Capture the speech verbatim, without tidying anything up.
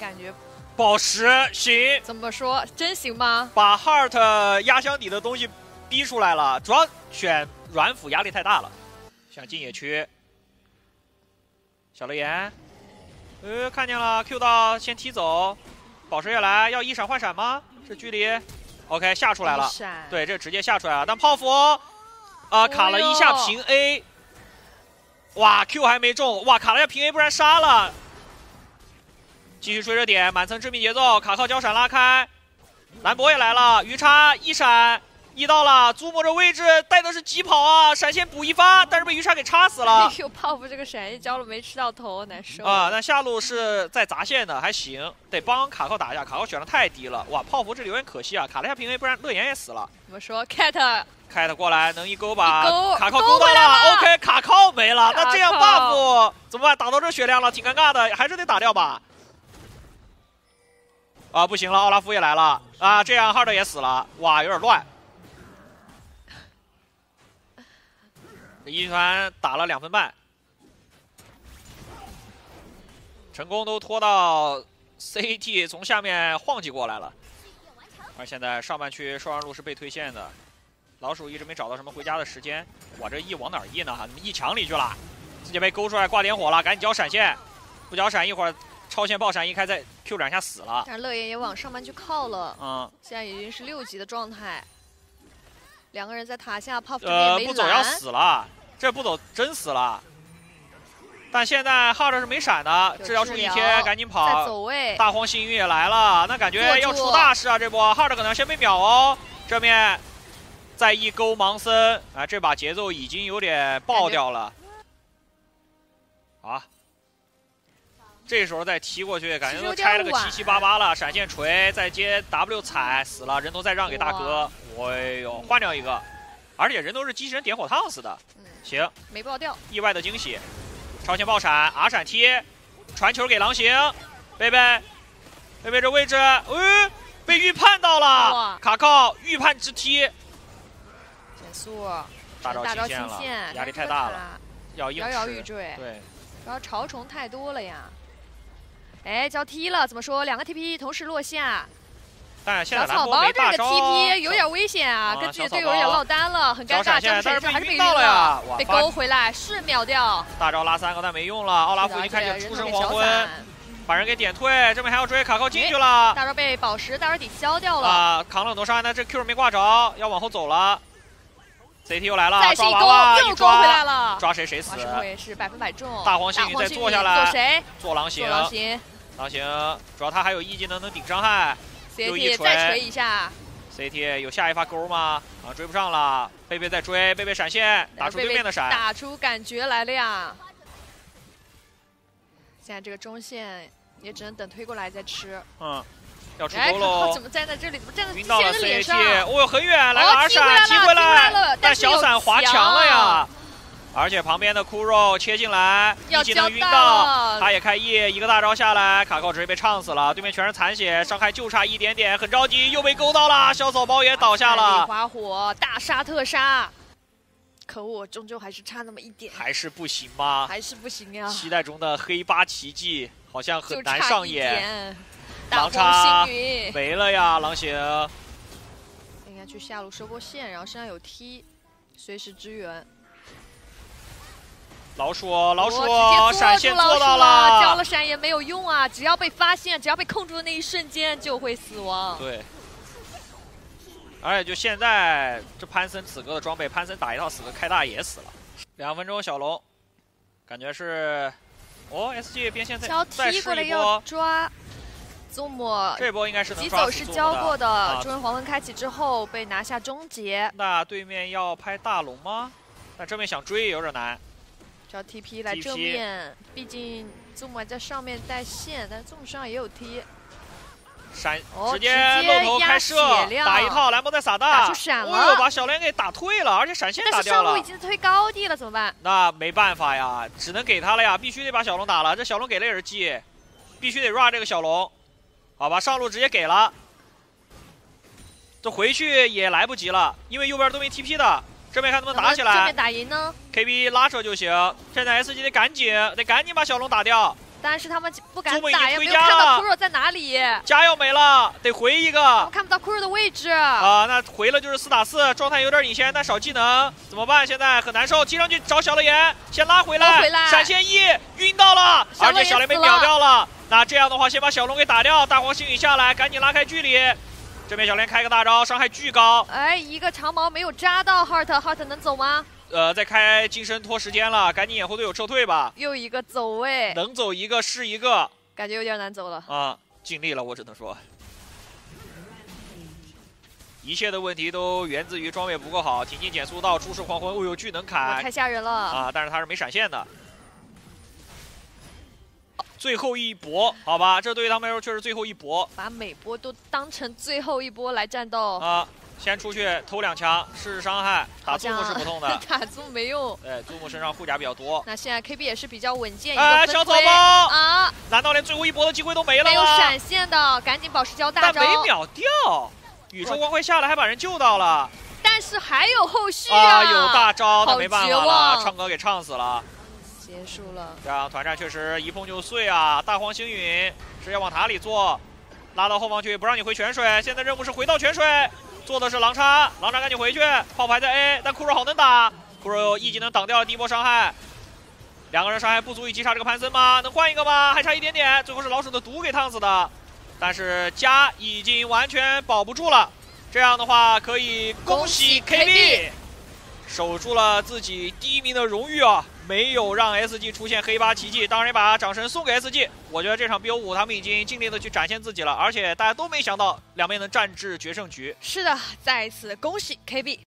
感觉宝石行， 怎么说？真行吗？ 把 Heart 压箱底的东西逼出来了，主要选软辅压力太大了。想进野区，小雷岩，呃，看见了 ，Q 到先踢走，宝石也来，要一闪换闪吗？这距离 ，OK 下出来了，对，这直接下出来了，但泡芙啊、呃、卡了一下平 A， 哇 ，Q 还没中，哇，卡了一下平 A， 不然杀了。继续追着点，满层致命节奏，卡靠交闪拉开，兰博也来了，鱼叉一闪。一到了，祖母这位置带的是疾跑啊，闪现补一发，但是被鱼叉给插死了。 哎呦，泡芙这个闪现交了没吃到头，难受啊！那下路是在砸线的，还行，得帮卡靠打一下，卡靠选的太低了。哇，泡芙这里有点可惜啊，卡了一下平 A， 不然乐言也死了。 怎么说 ？Cat Cat 过来能一勾吧？ 勾卡靠勾到了 ，OK， 卡靠没了，那这样 buff 怎么办？打到这血量了，挺尴尬的，还是得打掉吧。啊，不行了，奥拉夫也来了啊，这样 Hard 也死了，哇，有点乱。一团打了两分半，成功都拖到 C T 从下面晃起过来了。而现在上半区双人路是被推线的，老鼠一直没找到什么回家的时间。哇，这 E 往哪儿 E 呢？怎么 E 墙里去了？自己被勾出来挂点火了，赶紧交闪现，不交闪一会儿超线爆闪一开再 Q 两下死了。 但是乐言也往上半区靠了， 嗯， 现在已经是六级的状态。两个人在塔下 ，Puff 这边也没呃，不走要死了，这不走真死了。但现在 Hard 是没闪的，治疗术一贴，赶紧跑。 在走位， 大黄幸运也来了，那感觉要出大事啊！这波 Hard 可能先被秒哦。这面再一勾盲僧啊，这把节奏已经有点爆掉了。啊，这时候再踢过去，感觉都拆了个七七八八了。闪现锤，再接 W 踩死了，人头再让给大哥。哎呦，换掉一个，而且人都是机器人点火烫死的。 嗯， 行， 没爆掉， 意外的惊喜。超前爆闪 ，R 闪贴，传球给狼行，贝贝，贝贝这位置，呃，被预判到了，卡靠预判直踢， 减速， 大招大招清线线了，压力太大了，要硬摇摇欲坠， 对， 主要潮虫太多了呀。哎，交踢了，怎么说？两个 T P 同时落下。 但现在小草包这个 T P 有点危险啊，跟自己队友有点落单了，很尴尬。这闪现还是被晕到了呀， 被勾回来是秒掉。 大招拉三个但没用了，奥拉夫已经开始出神黄昏，把人给点退，这边还要追，卡靠进去了。 大招被宝石大招底消掉了啊，扛了很多伤害，但这 Q 没挂着，要往后走了。C T 又来了， 再是一勾，又勾回来了， 抓谁谁死。 这回也是百分百中。 大黄幸运再坐下来， 做谁？ 做狼行。 狼行， 狼行，主要他还有 E 技能能顶伤害。 C T 再锤一下 ，C T 有下一发钩吗？啊，追不上了。贝贝在追，贝贝闪现，打出对面的闪， 打出感觉来了呀！现在这个中线也只能等推过来再吃。 嗯，要出钩喽！ 怎么站在这里？怎么站在晕到了 C T？ 哦呦，很远，来个 R 闪踢回来， 但小伞滑墙了呀！而且旁边的骷肉切进来，一技能晕到，他也开 E， 一个大招下来，卡靠直接被唱死了，对面全是残血，伤害就差一点点，很着急，又被勾到了，小草包也倒下了。 花火大杀特杀，可恶，终究还是差那么一点， 还是不行吗？ 还是不行呀！ 期待中的黑八奇迹好像很难上演。 狼叉没了呀，狼行。 应该去下路收波线，然后身上有 T， 随时支援。 老鼠，老鼠，闪现做到了， 交了闪也没有用啊！只要被发现，只要被控住的那一瞬间就会死亡。 对，而且就现在这潘森此刻的装备，潘森打一套死个开大也死了。两分钟小龙，感觉是哦 ，S G 边线再再试一波抓。祖母这波应该是能急走是交过的， 啊、 诸神黄昏开启之后被拿下终结。 那对面要拍大龙吗？但正面想追也有点难。 叫 T P 来正面，毕竟祖母在上面带线，但是祖母身上也有 T。 闪， 哦、 直接露头开射，打一套，兰博再撒大， 打出闪了， 哦呦，把小莲给打退了，而且闪现打掉了。 但是上路已经推高地了，怎么办？ 那没办法呀，只能给他了呀，必须得把小龙打了。这小龙给了也是技，必须得 run 这个小龙。好吧，上路直接给了，这回去也来不及了，因为右边都没 T P 的。这边看能不能打起来？ 这边打赢呢 ？K B 拉扯就行。现在 S G 得赶紧，得赶紧把小龙打掉。 但是他们不敢祖母已经打，也没有回家了看到库若在哪里， 家要没了，得回一个。 我看不到库若的位置啊，那回了就是四打四，状态有点领先，但少技能怎么办？现在很难受，踢上去找小乐言，先拉回来， 拉回来闪现 E 晕到了， 小乐言而且小雷被秒掉了。那这样的话，先把小龙给打掉，大黄星宇下来，赶紧拉开距离。这边小莲开个大招，伤害巨高。 哎，一个长矛没有扎到 Heart，Heart 能走吗？ 呃，在开金身拖时间了，赶紧掩护队友撤退吧。 又一个走位， 能走一个是一个， 感觉有点难走了啊，尽力了，我只能说。一切的问题都源自于装备不够好，挺进减速到注视黄昏，哦呦巨能砍， 太吓人了啊！但是他是没闪现的。最后一搏，好吧，这对于他们来说确实最后一搏。 把每波都当成最后一波来战斗啊！先出去偷两枪，试试伤害，打祖母是不痛的， 打祖母没用。 对，祖母身上护甲比较多。 那现在 K B 也是比较稳健， 哎，小草包啊！ 难道连最后一搏的机会都没了吗？ 没有闪现的，赶紧宝石交大招， 但没秒掉。宇宙光辉下来还把人救到了， 但是还有后续啊！啊有大招，那没办法了，唱歌给唱死了。 结束了， 这样团战确实一碰就碎啊！大黄星陨是要往塔里做，拉到后方去，不让你回泉水。现在任务是回到泉水，做的是狼叉，狼叉赶紧回去，炮牌在 A， 但库若好能打，库若一技能挡掉了第一波伤害，两个人伤害不足以击杀这个潘森吗？能换一个吗？还差一点点，最后是老鼠的毒给烫死的，但是家已经完全保不住了。这样的话可以恭喜 K B。守住了自己第一名的荣誉啊！没有让 S G 出现黑八奇迹，当然也把掌声送给 S G。我觉得这场 B O 五他们已经尽力的去展现自己了，而且大家都没想到两边能战至决胜局。 是的，再一次恭喜 K B。